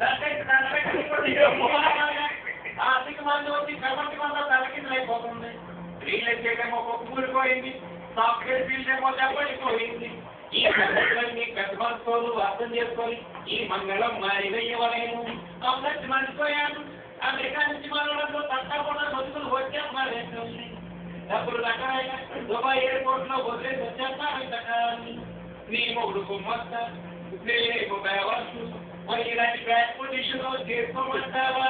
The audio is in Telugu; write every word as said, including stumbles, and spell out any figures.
ఆర్థిక మంది ప్రపంచమంతా తలకిందలైపోతుంది. రియల్ ఎస్టేట్ ఏమో కూలిపోయింది, సాఫ్ట్వేర్ ఫీల్డ్ ఏమో దెబ్బడిపోయింది. ఈ సంగతులన్నీ పెద్ద మనసులు అర్థం చేసుకొని ఈ మంగళం మారివేయవలేను. అప్పుడు మర్చిపోయాను, అమెరికా నుంచి మనలో తట్టకుండా బతుకులు వచ్చాం మారేది. డబ్బులు రకాలైన దుబాయ్ ఎయిర్పోర్ట్ లో వదిలేసి వచ్చేస్తాను. నీ మొగుడు కుమ్మత్త, నేనేమో బేవచ్చు, మరి ఇలాంటి బ్యాక్ పొజిషన్ లో చేసుకోమంటావా?